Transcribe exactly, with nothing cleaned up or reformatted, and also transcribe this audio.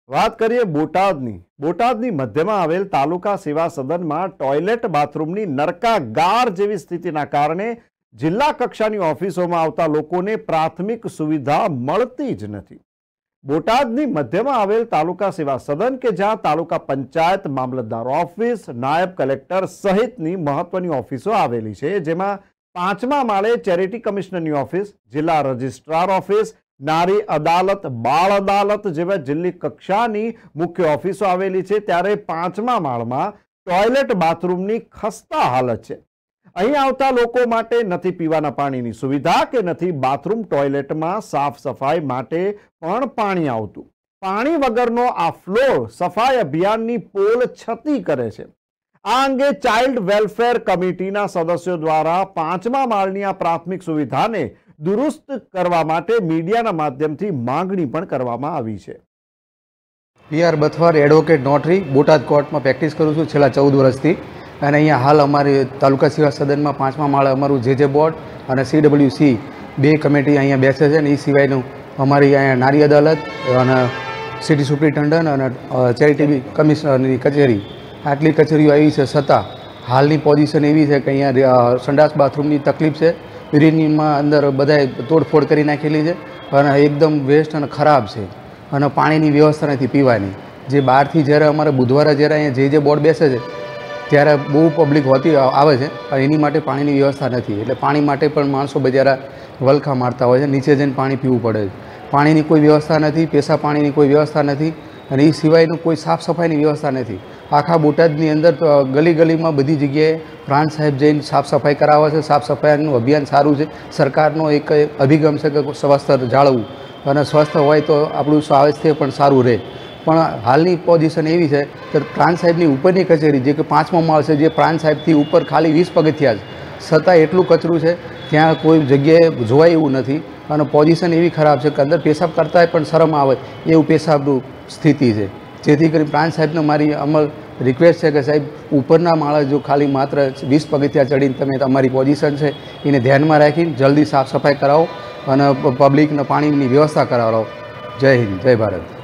વાત કરીએ બોટાદની બોટાદની મધ્યમાં આવેલ તાલુકા સેવા સદનમાં ટોયલેટ બાથરૂમની નરકાગાર જેવી સ્થિતિના કારણે જિલ્લા કક્ષાની ઓફિસોમાં આવતા લોકોને પ્રાથમિક સુવિધા મળતી જ નથી। બોટાદની મધ્યમાં આવેલ તાલુકા સેવા સદન કે જ્યાં તાલુકા પંચાયત, મામલતદાર ઓફિસ, નાયબ કલેક્ટર સહિતની મહત્વની ઓફિસો આવેલી છે, જેમાં પાંચમા માળે ચેરિટી કમિશનરની ઓફિસ, જિલ્લા રજિસ્ટ્રાર ઓફિસ, નારી અદાલત, બાળ અદાલત જેવા જિલ્લા કક્ષાની મુખ્ય ઓફિસો આવેલી છે। ત્યારે પાંચમા માળમાં ટોયલેટ બાથરૂમની ખસ્તા હાલત છે। અહીં આવતા લોકો માટે નથી પીવાના પાણીની સુવિધા કે નથી બાથરૂમ ટોયલેટમાં સાફ સફાઈ માટે પણ પાણી આવતું। પાણી વગરનો આ ફ્લોર સફાઈ અભિયાનની પોલ છતી કરે છે। આ અંગે ચાઇલ્ડ વેલફેર કમિટીના સદસ્યો દ્વારા પાંચમા માળની આ પ્રાથમિક સુવિધાને દુરુસ્ત કરવા માટે મીડિયાના માધ્યમથી માંગણી પણ કરવામાં આવી છે। P R Bathwar advocate notary Botad કોર્ટમાં પ્રેક્ટિસ કરું છું છેલ્લા ચૌદ વર્ષથી અને અહીંયા હાલ અમારી તાલુકા સેવા સદનમાં પાંચમા માળે અમારું જે જે બોર્ડ અને સી ડબલ્યુ સી બે કમિટી અહીંયા બેસે છે અને એ સિવાયનું અમારી અહીંયા નારી અદાલત અને સિટી સુપ્રિન્ટેન્ડન્ટ અને ચેરિટી કમિશનરની કચેરી આટલી કચેરીઓ આવી છે, છતાં હાલની પોઝિશન એવી છે કે અહીંયા સંડાસ બાથરૂમની તકલીફ છે। યુરિનમાં અંદર બધાએ તોડફોડ કરી નાખેલી છે અને એકદમ વેસ્ટ અને ખરાબ છે અને પાણીની વ્યવસ્થા નથી પીવાની। જે બહારથી જ્યારે અમારે બુધવારે જ્યારે અહીંયા જે જે બોર્ડ બેસે છે ત્યારે બહુ પબ્લિક હોતી આવે છે અને એની માટે પાણીની વ્યવસ્થા નથી, એટલે પાણી માટે પણ માણસો બજારા વલખા મારતા હોય છે, નીચે જઈને પાણી પીવું પડે છે। પાણીની કોઈ વ્યવસ્થા નથી, પેશાબ પાણીની કોઈ વ્યવસ્થા નથી અને એ સિવાયનું કોઈ સાફ સફાઈની વ્યવસ્થા નથી। આખા બોટાદની અંદર ગલી ગલીમાં બધી જગ્યાએ પ્રાંત સાહેબ જઈને સાફ સફાઈ કરાવે છે। સાફ સફાઈનું અભિયાન સારું છે, સરકારનો એક અભિગમ છે કે સ્વસ્થ જાળવવું અને સ્વસ્થ હોય તો આપણું સ્વાસ્થ્ય પણ સારું રહે। પણ હાલની પોઝિશન એવી છે કે પ્રાંત સાહેબની ઉપરની કચેરી જે કે પાંચમો માળ છે, જે પ્રાંત સાહેબથી ઉપર ખાલી વીસ પગથિયા છે, છતાં એટલું કચરું છે ત્યાં કોઈ જગ્યાએ જોવાય એવું નથી અને પોઝિશન એવી ખરાબ છે કે અંદર પેશાબ કરતાં પણ શરમ આવે એવું પેશાબનું સ્થિતિ છે। જેથી કરી પ્રાંત સાહેબને મારી અમલ રિક્વેસ્ટ છે કે સાહેબ ઉપરના માળે જો ખાલી માત્ર વીસ પગથિયા ચડીને તમે તમારી પોઝિશન છે એને ધ્યાનમાં રાખીને જલ્દી સાફ સફાઈ કરાવો અને પબ્લિકને પાણીની વ્યવસ્થા કરાવો। જય હિન્દ, જય ભારત।